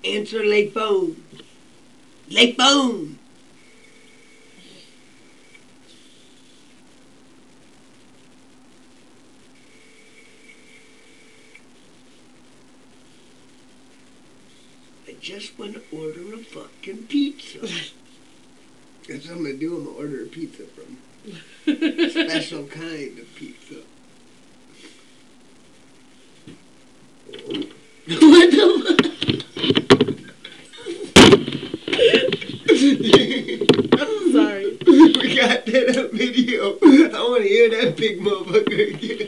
Answer like phone. Like phone. I just want to order a fucking pizza. That's what I'm going to do. I'm going to order a pizza from. Special kind of pizza. What the fuck? I'm sorry. We got that on video. I want to hear that big motherfucker again.